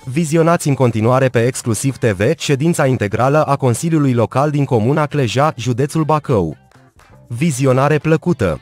Vizionați în continuare pe Exclusiv TV ședința integrală a Consiliului Local din Comuna Cleja, județul Bacău. Vizionare plăcută!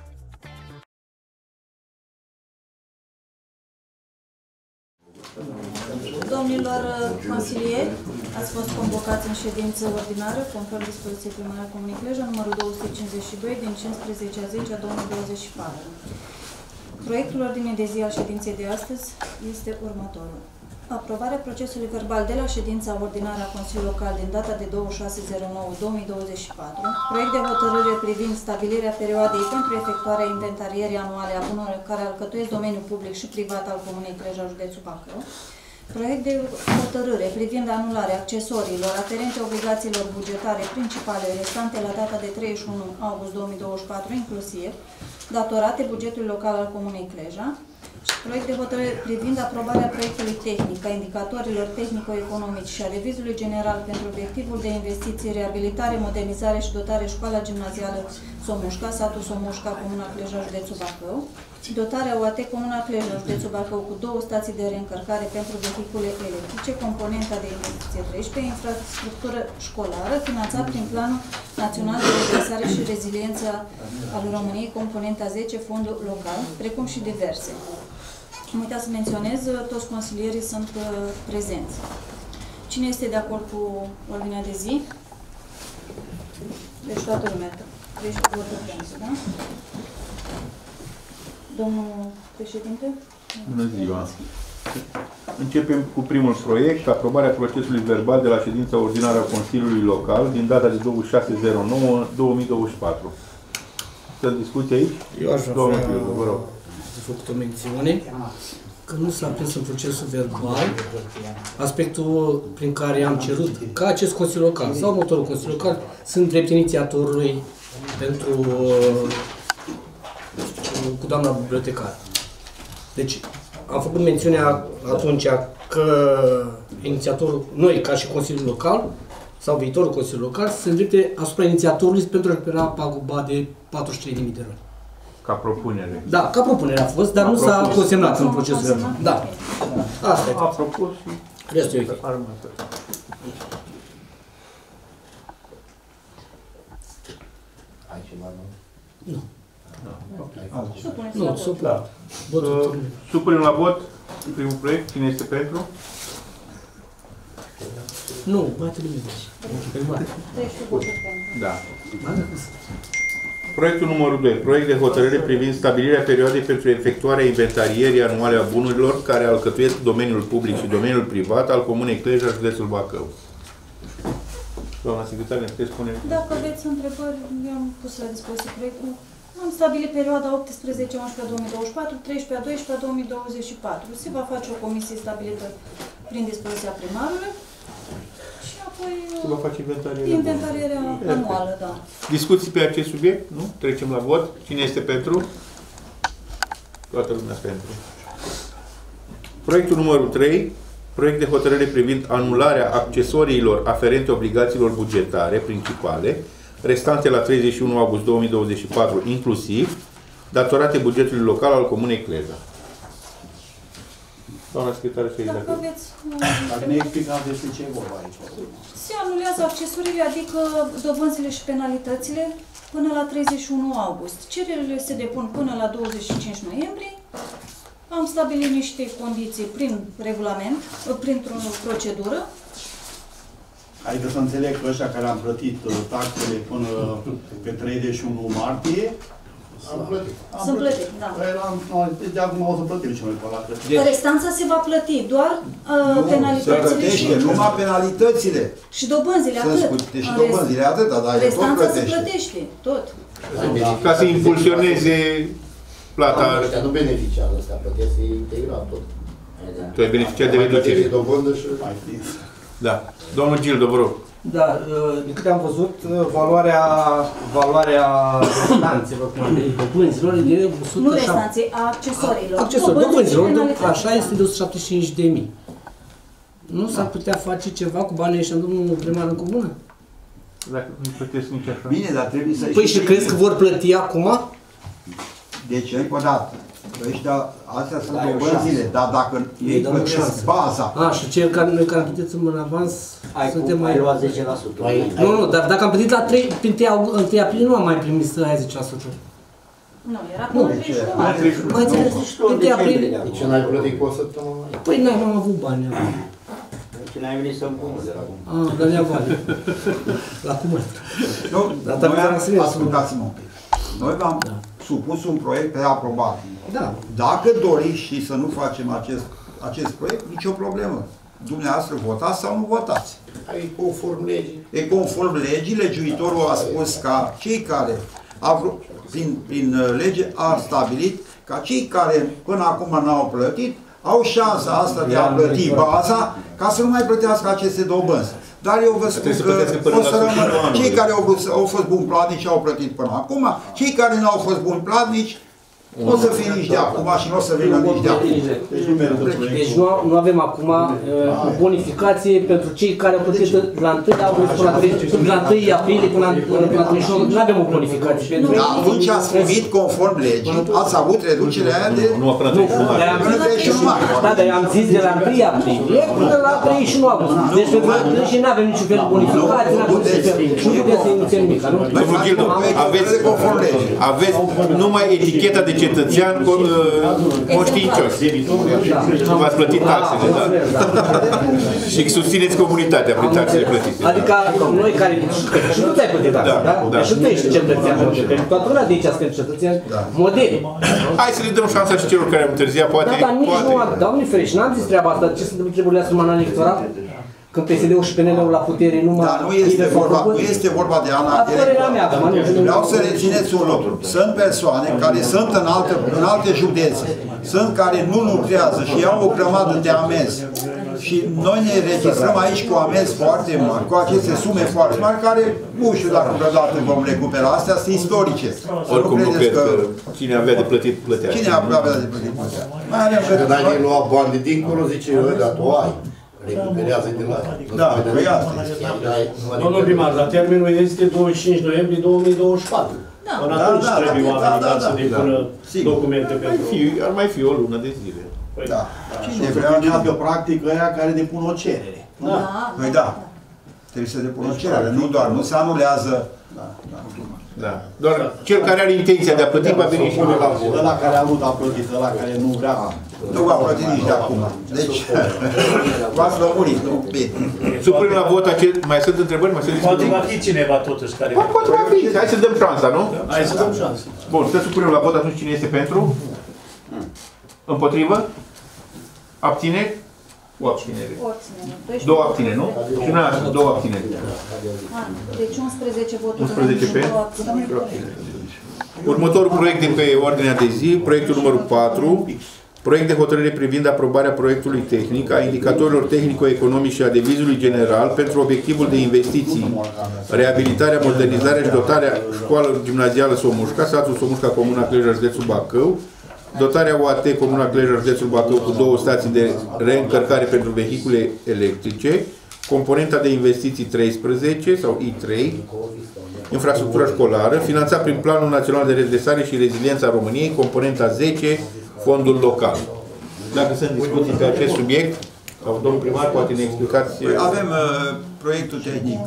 Domnilor consilieri, ați fost convocați în ședință ordinară, conform dispoziției primare a Comunei Cleja, numărul 252 din 15/10/2024. Proiectul ordinii de zi al ședinței de astăzi este următorul. Aprobarea procesului verbal de la ședința ordinară a Consiliului Local din data de 26/09/2024, proiect de hotărâre privind stabilirea perioadei pentru efectuarea inventarierii anuale a bunurilor care alcătuiesc domeniul public și privat al Comunei Cleja, județul Bacău, proiect de hotărâre privind anularea accesoriilor aferente obligațiilor bugetare principale restante la data de 31 august 2024 inclusiv, datorate bugetului local al Comunei Cleja, și proiect de hotărâre privind aprobarea proiectului tehnic, a indicatorilor tehnico-economici și a revizului general pentru obiectivul de investiții, reabilitare, modernizare și dotare școala gimnazială Somușca, satul Somușca, Comuna Cleja, județul Bacău, dotarea UAT Comuna Cleja, județul Bacău, cu 2 stații de reîncărcare pentru vehicule electrice, componenta de investiție 13, infrastructură școlară, finanțat prin Planul Național de Redresare și Reziliență al României, componenta 10, fondul local, precum și diverse. Am uitat să menționez, toți consilierii sunt prezenți. Cine este de acord cu ordinea de zi? Deci toată lumea. Deci votul pentru, da? Domnul președinte? Bună ziua! Începem cu primul proiect, aprobarea procesului verbal de la ședința ordinară a Consiliului Local din data de 26/09/2024. Să discuți aici? Eu aș vrea să făcut o mențiune că nu s-a prins în procesul verbal aspectul prin care am cerut ca acest Consiliu Local sau următorul Consiliu Local sunt drept inițiatorului pentru cu doamna bibliotecară. Deci, am făcut mențiunea atunci că inițiatorul, noi ca și Consiliul Local sau viitorul Consiliu Local se îndrepte asupra inițiatorului pentru a recupera paguba de 43.000 de lei. Ca propunere. Da, ca propunere a fost, dar nu s-a consemnat în procesul verbal. Da. Asta e. A propus și restul e ok. Ai ceva, nu? Nu. Nu, supunem la vot primul proiect. Cine este pentru? Nu, mai trebuie. Da. Proiectul numărul 2. Proiect de hotărâre privind stabilirea perioadei pentru efectuarea inventarierii anuale a bunurilor care alcătuiesc domeniul public și domeniul privat al Comunei Cleja, județul Bacău. Doamna secretar, ne puteți spune? Dacă aveți întrebări, eu am pus la dispoziție proiectul. Am stabilit perioada 18/11/2024, 13/12/2024. Se va face o comisie stabilită prin dispoziția primarului și apoi se va face inventarierea anuală, da. Discuții pe acest subiect? Nu? Trecem la vot. Cine este pentru? Toată lumea pentru. Proiectul numărul 3. Proiect de hotărâre privind anularea accesoriilor aferente obligațiilor bugetare principale restante la 31 august 2024 inclusiv, datorate bugetului local al Comunei Cleja. Doamna secretară, dacă aveți... Dacă ne explicați despre ce e vorba aici. Se anulează accesoriile, adică dobânzile și penalitățile până la 31 august. Cererile se depun până la 25 noiembrie. Am stabilit niște condiții prin regulament, printr-o procedură. Adică să înțeleg că ăștia care am plătit taxele până pe 31 martie, Sunt plătit, da. De acum o să plătim și noi pe la restanța se va plăti, doar penalitățile și... numai penalitățile. Și dobânzile, atât. Și dobânzile, atât, dar restanța se plătește, tot. Ca să impulsioneze plata... Ăștia nu beneficiază, ăstea plătesc integral tot. Tu ai beneficiat de reducere. Dobândă și... Da. Domnul Gildo, vă rog. Da, din câte am văzut, valoarea restanțelor, dobânzilor, e de 100... Nu restanțe, a accesoriilor. Dobânzilor, așa este de 175.000. Nu s-ar putea face ceva cu banii ăștia, domnul primar, în comună? Dacă nu plătesc nici așa. Bine, dar trebuie să... Păi și crezi că vor plăti acum? Deci, încă o dată, Ăștia, astea sunt dobânzile, dar dacă ei plătesc baza... Și cei care noi care am plătit în avans, suntem mai... Ai luat 10%. Nu, dar dacă am plătit la 1 aprilie, nu am mai primit aia 10%. Nu, era până 31 Mai înțeles, 1 aprilie... Deci n-ai plătit cu o săptămână? Păi n-am avut bani. Deci n-ai venit să-mi pun de la cum. Dar ne-am bani. La cum? Noi ascultați-mă un pic. Noi v-am supus un proiect pe aprobare. Da. Dacă doriți și să nu facem acest proiect, nicio problemă. Dumneavoastră votați sau nu votați. Ai conform legii. E conform legii, legiuitorul a spus ca cei care prin lege a stabilit ca cei care până acum n-au plătit au șansa asta de a plăti baza ca să nu mai plătească aceste dobânzi. Dar eu vă spun că o să rămână cei care au fost buni platnici au plătit până acum, cei care nu au fost buni platnici nu o să fie nici de acum și nu o să vină nici de acum. Deci nu avem acum bonificație pentru cei care au plătit la 1 august până la 1 aprilie până la 31. Nu avem o bonificație. Da, atunci ați primit conform legii, ați avut reducerea aia de... Nu, până 31 mai. Da, dar am zis de la 1 aprilie până la 31 august. Deci pentru că nu avem niciun fel de bonificație, nu putem să inițiem nimic. Domnul Ghildu, aveți numai eticheta de cetățean conștiincios. V-ați plătit taxele, da? Și susțineți comunitatea prin taxele plătite. Adică noi care... Și nu ți-ai plătit taxe, da? Deci nu ești cetățean model. Toată lumea de aici suntem cetățeni modeli. Hai să le dăm șansa și celor care au întârziat, poate... Da, dar nici nu... Doamne ferește, n-am zis treaba asta. Ce se întâmplă trebuie să rămână în electorat? Când PSD-ul și PNL-ul la putere nu mai... Dar nu este vorba de ana electorală. Vreau să rețineți un lucru. Sunt persoane care sunt în alte județe, sunt care nu lucrează și iau o grămadă de amenzi. Și noi ne registrăm aici cu amenzi foarte mari, cu aceste sume foarte mari, care nu știu dacă vreodată vom recupera. Astea sunt istorice. Oricum nu cred că cine avea de plătit, plătea. Cine avea de plătit, plătea. Mai avem când ai luat bani de dincolo, zice, dar tu ai. Recuperează de la... Da, păi asta. Domnul primar, dar termenul este 25 noiembrie 2024. Până atunci trebuie oamenii să depună documente pentru... Ar mai fi o lună de zile. Da. Cine vrea că practic ăia care depun o cerere. Păi da. Trebuie să depună o cerere, nu doar, nu se anulează. Da. Doar cel care are intenția de a plăti va veni și la vot. Ăla care a vrut a plătit, ăla care nu vrea. Nu va plăti nici de acum. Deci, v-ați lămurit, nu? Bine. Supunem la vot mai sunt întrebări? Mai sunt Poate discuții? va fi cineva totuși care... Poate va fi. Hai să dăm șansa, nu? Hai să dăm șansa. Bun, să supunem la vot atunci cine este pentru? Împotrivă? Abțineri? O abținere. Două abțineri, nu? Și noi avem două abțineri. Deci 11 voturi. 11 pe? Următorul proiect de pe ordinea de zi, proiectul numărul 4, proiect de hotărâre privind aprobarea proiectului tehnic, a indicatorilor tehnico-economici și a devizului general pentru obiectivul de investiții, reabilitarea, modernizarea și dotarea școală gimnazială Somușca, satul Somușca, Comuna Cleja, județul Bacău, dotarea UAT, Comuna Cleja, județul Bacău, cu 2 stații de reîncărcare pentru vehicule electrice, componenta de investiții 13 sau I3, infrastructura școlară, finanțat prin Planul Național de Redresare și Reziliență a României, componenta 10, fondul local. Dacă sunt discuții pe acest subiect, sau domnul primar, poate ne explicați... Avem proiectul tehnic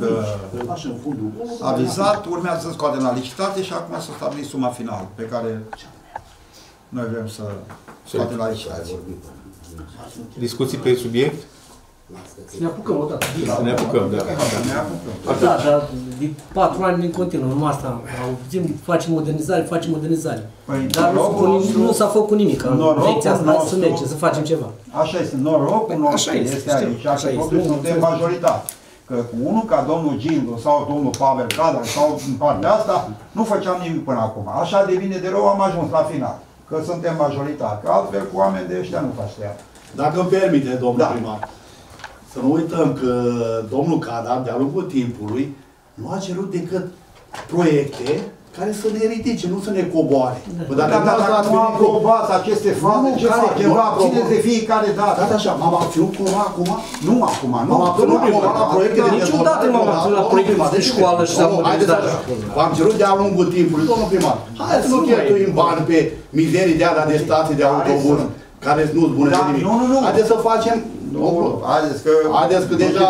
avizat, urmează să scoatem la licitație și acum să stabilim suma finală pe care noi vrem să scoatem la licitație. Discuții pe subiect? Să ne apucăm o dată. Să ne apucăm, da. Da, dar de 4 ani din continuu, numai asta. Facem modernizare. Dar nu s-a făcut nimic în direcția asta, să mergem, să facem ceva. Așa este, norocul nostru este aici, așa totuși suntem majoritate. Că cu unul ca domnul Gindu sau domnul Pavel Cadar sau în partea asta, nu făceam nimic până acum. Așa de bine de rău am ajuns la final, că suntem majoritate. Că altfel cu oameni de ăștia nu faci treaba. Dacă îmi permite, domnul primar, să nu uităm că domnul Cadar, de-a lungul timpului, nu a cerut decât proiecte care să ne ridice, nu să ne coboare. Dacă nu aprobați aceste faze, ce facem? Vă abțineți de fiecare dată. Da, așa, m-am abținut cumva acum? Nu acum, nu. M-am abținut la proiecte de Niciodată m-am abținut la proiecte de școală și la modernizare. V-am cerut de-a lungul timpului, domnul primar. Hai să nu cheltuim bani pe mizerii de alea de stații de autobuz, care nu-s bune de nimic. Nu. Haideți să facem... Haideți că deja...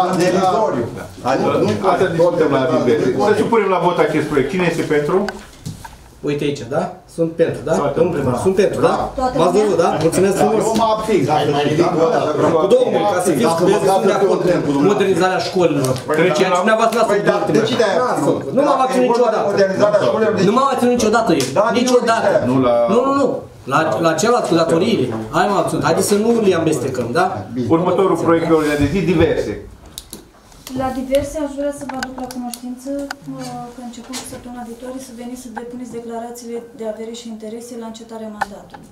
Să supunem la vot acest proiect. Cine este pentru? Uite aici, da? Sunt pentru, da? Domnul primar, sunt pentru, da? M-ați văzut, da? Mulțumesc frumos! Eu mă abțin, Cu două mâini, ca să fiți că sunt de acord cu modernizarea școlilor. Ceea ce dumneavoastră n-ați făcut ultimele. Nu m-am abținut niciodată. Nu m-am abținut niciodată eu. Niciodată. Nu. La celălalt, cu datoriile. Hai m-am abținut. Haideți să nu le amestecăm, da? Următorul proiect pe ordinea de zi, diverse. La diverse aș vrea să vă aduc la cunoștință că începând cu săptămâna viitoare să veniți să depuneți declarațiile de avere și interese la încetarea mandatului.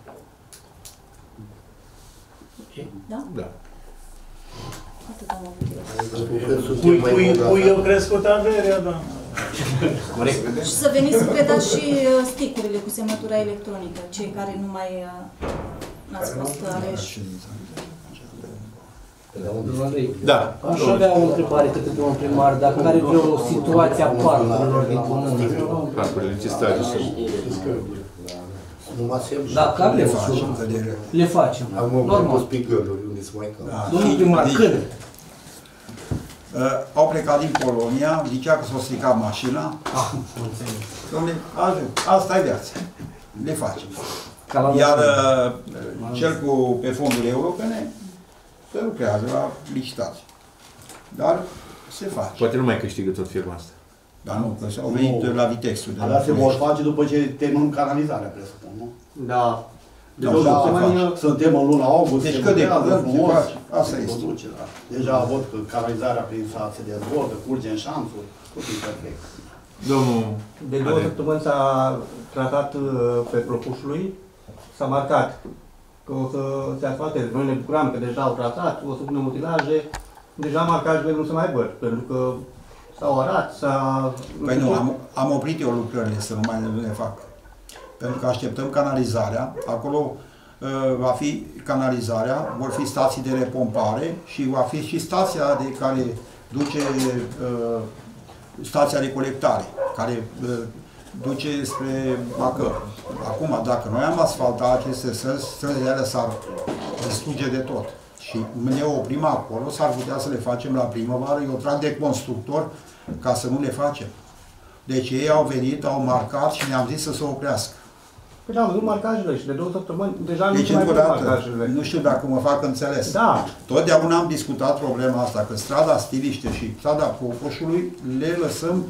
Da? Da. Atât am avut eu. Pui eu crescut averea, da. Corect. Și să veniți să predați și sticurile cu semnătura electronică, cei care nu mai n-ați fost aleși. Da. Aș avea o întrebare către domnul primar, dacă are vreo situație a parcurilor din comună. Parcurile, ce stadiu sunt? Da, care le facem? Le facem. Normal. Domnul primar, când? Au plecat din Polonia, zicea că s-o stricat mașina. Dom'le, asta e viața. Le facem. Iar cel pe fonduri europene se lucrează la licitație. Dar se face. Poate nu mai câștigă tot firma asta. Dar nu, că s-au venit la Vitexul. Dar se vor face după ce terminăm canalizarea, presupun, nu? Da. Suntem în luna august, deci cât de frumos, asta este. Deja văd că canalizarea prin sat se dezvoltă, curge în șanțuri, totul perfect. Domnul... De 2 săptămâni s-a tratat pe Propușului, s-a marcat că o să se asfalteze. Noi ne bucuram că deja au tratat, o să punem utilaje, deja marcajele nu se mai văd, pentru că s-au arat, Păi nu, am oprit eu lucrările să nu mai le fac. Pentru că așteptăm canalizarea, acolo va fi canalizarea, vor fi stații de repompare și va fi și stația de care duce stația de colectare, care duce spre Bacău. Acum, dacă noi am asfaltat aceste străzile alea s-ar distruge de tot. Și ne oprim acolo, s-ar putea să le facem la primăvară, eu trag de constructor ca să nu le facem. Deci ei au venit, au marcat și ne-am zis să se oprească. Păi am văzut marcajele și de 2 săptămâni deja deci, nu mai văd marcajele. Nu știu dacă mă fac înțeles. Da. Totdeauna am discutat problema asta, că strada Stiliște și strada Popoșului le lăsăm,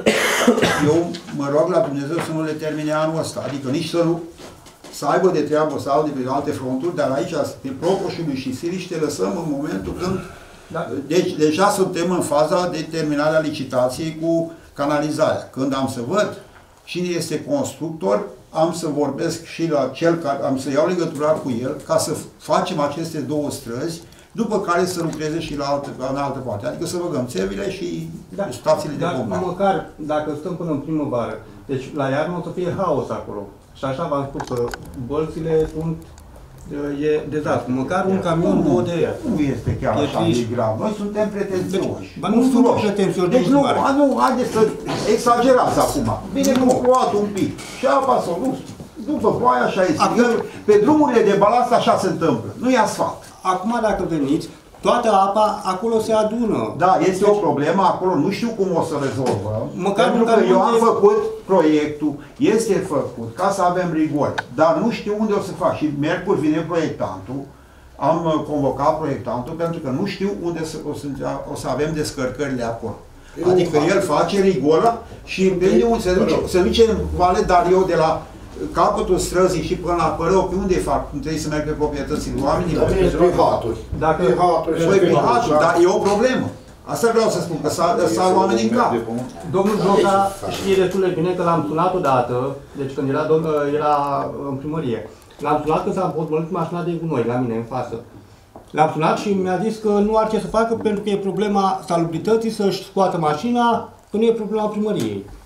eu mă rog la Dumnezeu să nu le termine anul ăsta. Adică nici să aibă de treabă sau de pe alte fronturi, dar aici, pe Propoșului și Stiliște, lăsăm în momentul când... Da. Deci deja suntem în faza de terminare a licitației cu canalizarea. Când am să văd cine este constructor, am să vorbesc și la cel care, am să iau legătura cu el ca să facem aceste 2 străzi, după care să lucreze și în altă parte. Adică să băgăm țevile și stațiile de pompare. Măcar dacă stăm până în primăvară, deci la iarnă o să fie haos acolo. Și așa v-am spus că bălțile sunt e dezastru. Măcar un camion, 2 de... Nu este chiar așa de grav. Noi suntem pretențioși. Deci, nu suntem pretențioși. Deci nu, haideți să exagerați acum. Bine că a plouat un pic. Și apa s-o dus. După ploaie așa este. Pe drumurile de balast așa se întâmplă. Nu e asfalt. Acum dacă veniți, toată apa acolo se adună. Da, este o problemă acolo, nu știu cum o să rezolvăm. Pentru că eu am făcut proiectul, este făcut, ca să avem rigori, dar nu știu unde o să fac. Și miercuri vine proiectantul, am convocat proiectantul pentru că nu știu unde o să avem descărcările acolo. Adică el face rigola și împinde unde se duce în vale, dar eu de la capătul străzii și până la Părău, pe unde fac? Nu trebuie să merg pe proprietățile oamenilor? Dacă dar e o problemă. Asta vreau să spun, că s-au oameni în cap. Domnul Joca știe destul de bine că l-am sunat odată, deci când era în primărie. L-am sunat că s-a împotmolit mașina de gunoi la mine, în față. L-am sunat și mi-a zis că nu are ce să facă pentru că e problema salubrității să-și scoată mașina, că nu e problema primăriei.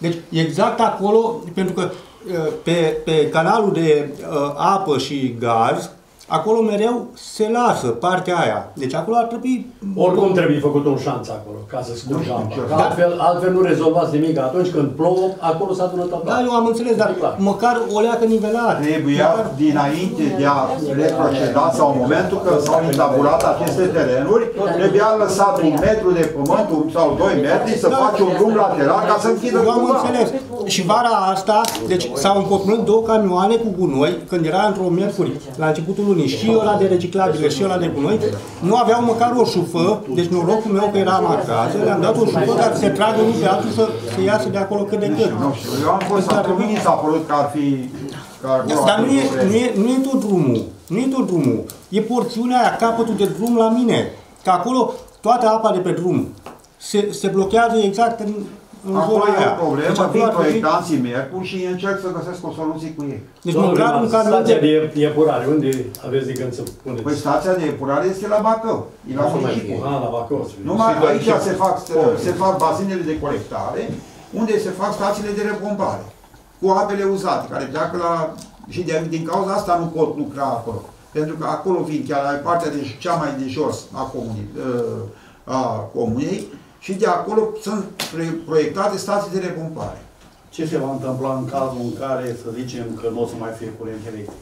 Deci exact acolo, pentru că pe canalul de apă și gaz, acolo mereu se lasă partea aia. Deci acolo ar trebui... Oricum trebuie făcut un șanț acolo, ca să scurgă apa. Altfel nu rezolvați nimic. Atunci când plouă, acolo s-a adunat apa. Da, eu am înțeles, dar măcar o leacă nivelare. Trebuia dinainte de a reproceda sau în momentul când s-au intabulat aceste terenuri, trebuia lăsat 1 metru de pământ sau 2 metri să faci un drum lateral ca să închidă Eu am cumva. înțeles. Și vara asta, deci s-au împotmolit 2 camioane cu gunoi, când era într-o miercuri, la începutul lunii, și ăla de reciclabile și ăla de gunoi, nu aveau măcar o șufă, deci norocul meu că eram acasă, le-am dat o șufă ca să se tragă unul pe altul să iasă de acolo cât de cât. Nu știu, eu am fost atunci, mi s-a părut că ar fi... Dar nu e tot drumul, nu e tot drumul, e porțiunea aia, capătul de drum la mine, că acolo toată apa de pe drum se blochează exact în acolo zona e aia. o problemă, Deci vin acolo proiectanții Mercur și încerc să găsesc o soluție cu ei. deci măcar un camion Stația de epurare, unde aveți de gând să puneți? Păi stația de epurare este la Bacău, e la municipiu. La Bacău. Numai aici se fac bazinele de colectare, unde se fac stațiile de repompare, cu apele uzate, care pleacă la... Și din cauza asta nu pot lucra acolo. Pentru că acolo vin chiar la partea de cea mai de jos a comunei, și de acolo sunt proiectate stații de repompare. Ce se va întâmpla în cazul în care, să zicem, că nu o să mai fie curent electric?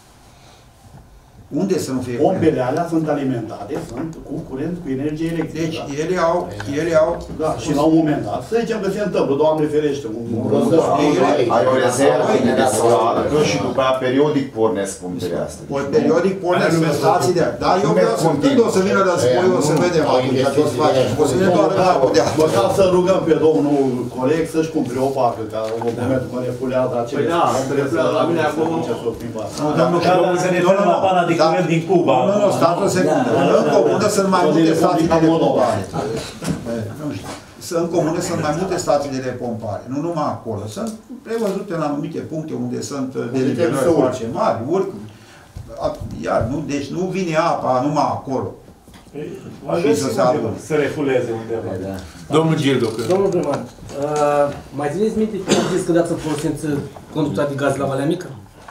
Unde să nu fie curent? Pompele alea sunt alimentate, sunt cu curent, cu energie electrică. Deci da? ele au... Da, și la un moment dat, să zicem că se întâmplă, Doamne ferește, Ai o rezervă de solară și după aia periodic pornesc punctele astea. Periodic pornesc pe stații de... Dar eu vreau să... Când o să vină războiul, o să vedem atunci ce o să facem. O să ne doară capul de asta. Măcar să rugăm pe domnul coleg să-și cumpere o pacă, ca în momentul când refulează acele... Păi da, refulează la mine acum... Domnul să ne dăm la pana de curent din Cuba. Nu, stați o secundă. În comună sunt mai multe stații de repompare. În comună sunt mai multe stații de repompare. Nu numai acolo. Sunt prevăzute în anumite puncte unde sunt deliberări foarte mari, urc. Iar, nu, deci nu vine apa numai acolo. Și să refuleze undeva. Domnul Gildo. Domnul primar, mai țineți minte că am zis că dați în folosință conducta de gaz la Valea Mică?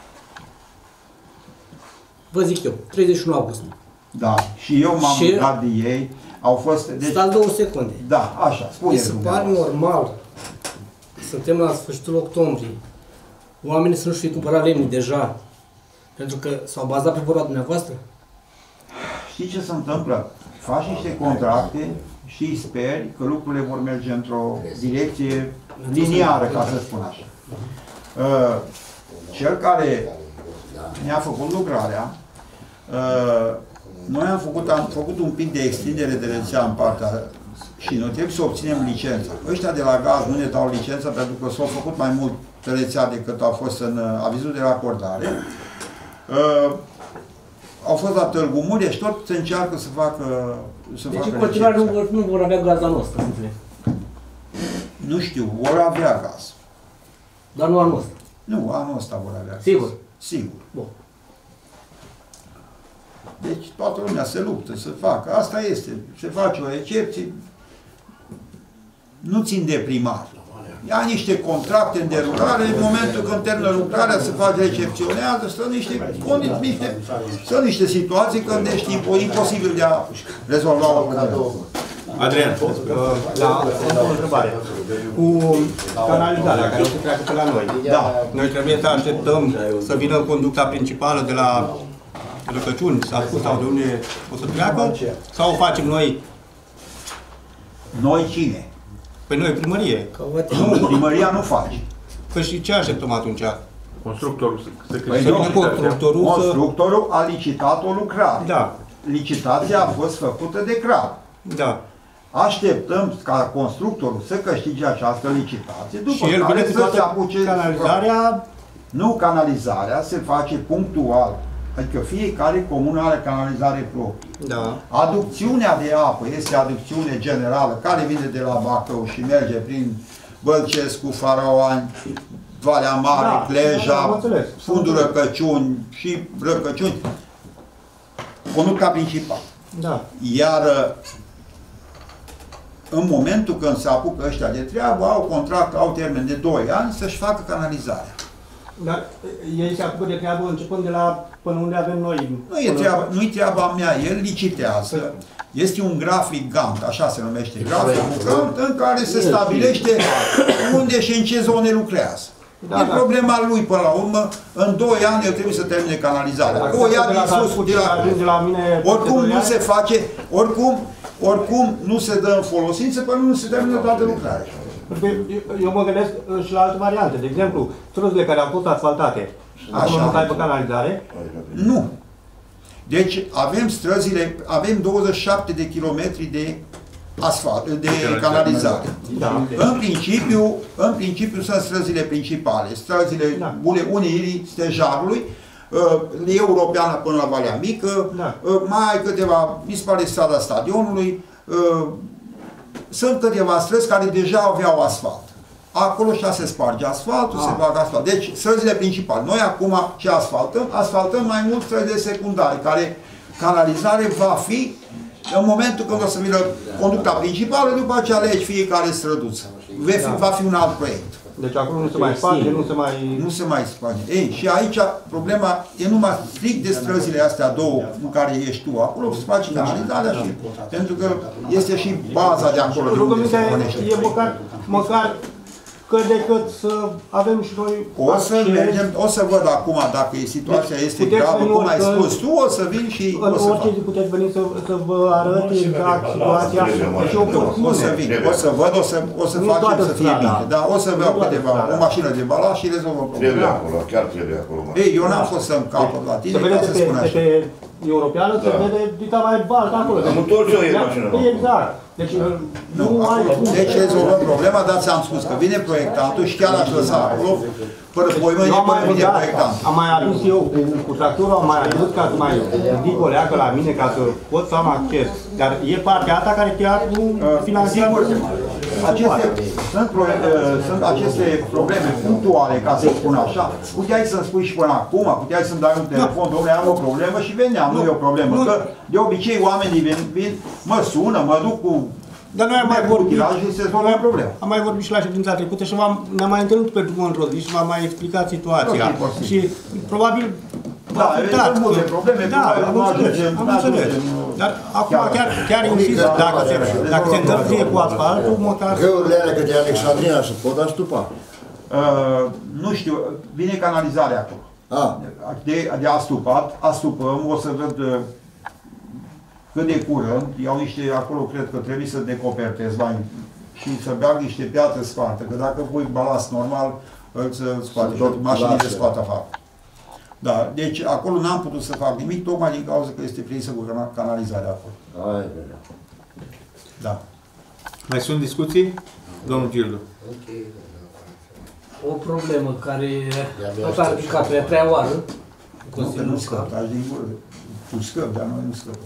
Vă zic eu, 31 august. Da, și eu m-am dat de ei. Au fost... Deci, stați 2 secunde. Da, așa, spune. Mi se pare normal, suntem la sfârșitul octombrie, oamenii să nu știu cumpăra lemne deja, pentru că s-au bazat pe vorba dumneavoastră? Știi ce se întâmplă? Faci niște contracte și speri că lucrurile vor merge într-o direcție liniară, ca să spun așa. Cel care ne-a făcut lucrarea, noi am făcut un pic de extindere de rețea în partea și noi trebuie să obținem licența. Ăștia de la gaz nu ne dau licența pentru că s-au făcut mai mult pe rețea decât au fost în avizul de racordare. Au fost la târgumuri, deci tot se încearcă să facă deci în continuare nu vor avea gaz la nostru, nu știu, vor avea gaz. Dar nu anul ăsta? Nu, anul ăsta vor avea gaz. Sigur? Sigur. Bun. Deci toată lumea se luptă să facă. Asta este. Se face o recepție. Nu țin de primar. Ia niște contracte în derulare, în momentul când termină lucrarea, se face recepționează, sunt niște situații când ești imposibil de a rezolva o problemă. Adrian. La o întrebare. Cu canalizarea care o să treacă pe la noi. Da. Noi trebuie să așteptăm să vină conducta principală de la Răcăciuni, s-a spus, sau de unde o să treacă, sau o facem noi? Noi cine? Păi noi, primărie. Nu, primăria nu face. Păi și ce așteptăm atunci? Constructorul Constructorul a licitat o lucrare. Da. Licitația a fost făcută de CRAB. Da. Așteptăm ca constructorul să câștige această licitație, după și el care să se apuce canalizarea. Nu, canalizarea se face punctual. Adică fiecare comună are canalizare proprie. Da. Aducțiunea de apă este aducțiune generală, care vine de la Bacău și merge prin Bălcescu, Faraoani, Valea Mare, da, Cleja, Fundul Răcăciuni și Răcăciuni. Conducta principală. Da. Iar în momentul când se apucă ăștia de treabă, au contract, au termen de 2 ani să-și facă canalizarea. Dar ei se apucă de treabă începând de la până unde avem noi. Nu-i treaba mea, el licitează. Este un grafic Gantt, așa se numește, graficul Gantt, în care se stabilește unde și în ce zone lucrează. E problema lui, până la urmă, în 2 ani el trebuie să termine canalizarea. O ia din sus, de la mine, oricum nu se face, oricum nu se dă în folosință până nu se termină toată lucrarea. Eu mă gândesc și la alte variante. De exemplu, străzile care au fost asfaltate, acum nu aibă canalizare? Nu. Deci avem străzile, avem 27 de kilometri de asfalt, de canalizare. Da. În principiu sunt străzile principale, străzile Unirii, Stejarului, Europeană până la Valea Mică, mai ai câteva, mi se pare strada Stadionului, sunt câteva străzi care deja aveau asfalt. Acolo și se sparge asfaltul, se fac asfalt. Deci, străzile principale. Noi acum ce asfaltăm? Asfaltăm mai mult străzile secundare, care canalizare va fi în momentul când o să vină conducta principală, după aceea alegi fiecare străduță. Va fi un alt proiect. Deci acolo nu se mai sparge, nu se mai sparge. Ei, și aici problema e numai strict de străzile astea două în care ești tu. Acolo se face canalizarea și pentru că este și baza de acolo. Rugămintea e măcar cât de cât să avem și noi... O să văd acum dacă situația este gravă, cum ai spus tu, o să vin și o să fac. Puteți veni să vă arăt exact situația. O să vin, o să văd, o să facem să fie bine. Da, o să vreau câteva, o mașină de balaj și rezolvăm problema. Trebuie acolo, chiar trebuie acolo. Ei, eu n-am fost să încapă la tine, ca să spun așa. Europeană se vede dita mai baltă acolo. Am întors eu e mașină. Exact. Deci nu ai... Deci rezolvăm problema, dar ți-am spus că vine proiectantul și chiar aș lăsa acolo, până poi mâine vine proiectantul. Am mai adus eu cu tractorul, am mai adus ca să mai ridic o leacă la mine ca să pot să am acces. Dar e partea asta care chiar nu finanțează. Sunt aceste probleme punctuale, ca să spun așa. Puteai să-mi spui și până acum, puteai să-mi dai un telefon, domnule, am o problemă și veneam, nu e o problemă. Că de obicei oamenii vin, mă sună, mă duc cu... Dar noi am mai vorbit, am mai vorbit și la ședința trecută și ne-am mai întâlnit pe drumul Rodri și v-am mai explicat situația. Și probabil... Da, sunt multe probleme, am înțeles. Dar acum chiar insist, dacă se întârzie cu asfaltul, măcar... Găurile alea către Alexandria se pot astupa? Nu știu, vine canalizarea acolo. De astupat, astupăm, o să văd cât de curând, iau niște, acolo cred că trebuie să decopertez și să bag niște piatră scoartă, că dacă pui balast normal, îl scoate, mașinile scoate afară. Da, deci acolo n-am putut să fac nimic, tocmai din cauza că este prinsă cu canalizarea acolo. Da. Mai sunt discuții? Domnul Gildu. O problemă care a ridicat pe a treia oară. Nu scăp, aș din gură. Tu scăpi, dar noi nu scăpăm.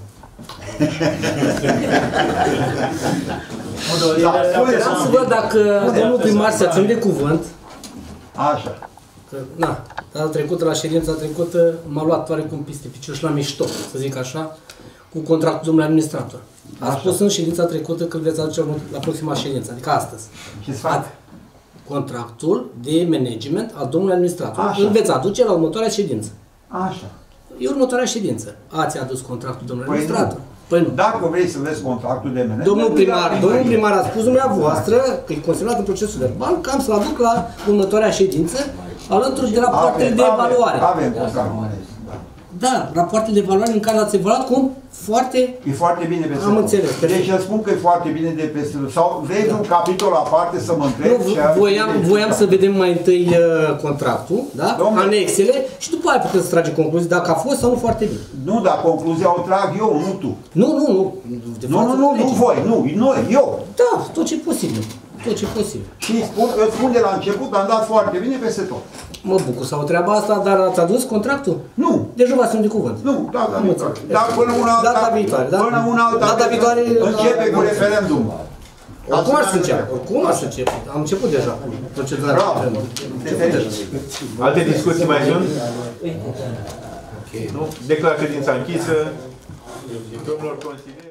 Vreau să văd dacă domnul primar se ține de cuvânt. Așa. Na, data trecută, la ședința trecută, m-a luat oarecum peste picior și la mișto, să zic așa, cu contractul domnului administrator. A spus în ședința trecută că veți aduce la proxima ședință, adică astăzi. Ce să fac? Contractul de management al domnului administrator îl veți aduce la următoarea ședință. Așa. E următoarea ședință. Ați adus contractul domnului administrator. Păi nu. Dacă vrei să vezi contractul de management... Domnul primar a spus dumneavoastră că e consemnat în procesul verbal, că am să-l aduc la următoarea ședință, alături de rapoartele de evaluare. Avem contractul. Da, rapoartele de evaluare în care l-ați evaluat cum? Foarte... E foarte bine peste tot. Am înțeles. Deci îți spun că e foarte bine de peste tot. Sau vrei un capitol aparte să mă întrebi? Voiam să vedem mai întâi contractul, da? Anexele și după aia putem să trage concluzii dacă a fost sau nu foarte bine. Nu, dar concluzia o trag eu, nu tu. Nu. Nu voi, eu. Da, tot ce e posibil. Tot ce e posibil. Și îți spun de la început, am dat foarte bine peste tot. Mă bucur să aud treaba asta, dar ați adus contractul? Nu. Deci nu v-ați ținut de cuvânt? Nu, data viitoare. Dar până una alta, data viitoare începe cu referendum. Acum aș începe. Cum aș începe? Am început deja cu procedura de referendum. Alte discuții mai sunt? Nu? Declar ședința închisă. Domnilor consilieri.